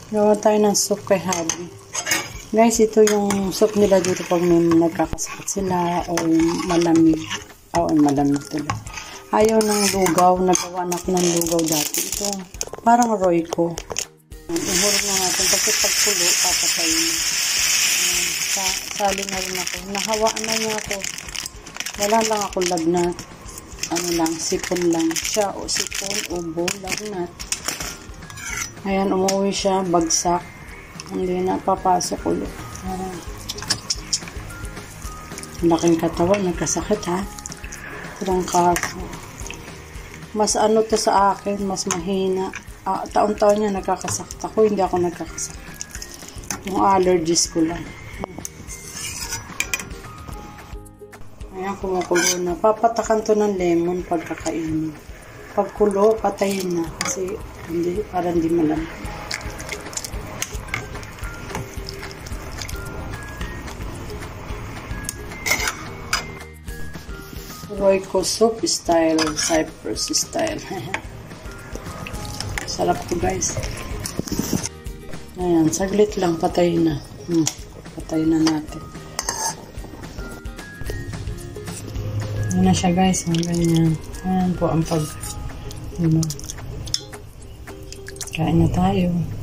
Gawa tayo ng soup kay Habi. Guys, ito yung soup nila dito pag may nagkakasakit sila o malamig. O malamig tuloy. Ayaw ng lugaw. Nagawa na ako ng lugaw dati. Ito, parang Royco. Ihulog na natin kasi pagpulo, papatayin. Sali na rin ako. Nahawaan na niya ako. Wala lang ako lagnat. Ano lang, sipon lang. Siya o sipon, ubo, lagnat. Ayan, umuwi siya, bagsak. Hindi na papasok ulit. Laking katawan, nagkasakit ha. Trangkaso. Mas ano to sa akin, mas mahina. Taon-taon niya nagkakasakit ako, hindi ako nagkakasakit. Yung allergies ko lang. Ayan, kumukulo na. Papatakan to ng lemon pagkakainin. Pagkulo, patayin na. Kasi hindi, para hindi malamig. Royco soup style, Cyprus style. Sarap to guys. Ayan, saglit lang, patay na. Patay na natin. Ayan na siya guys, ganyan. Ayan po ang kain na tayo.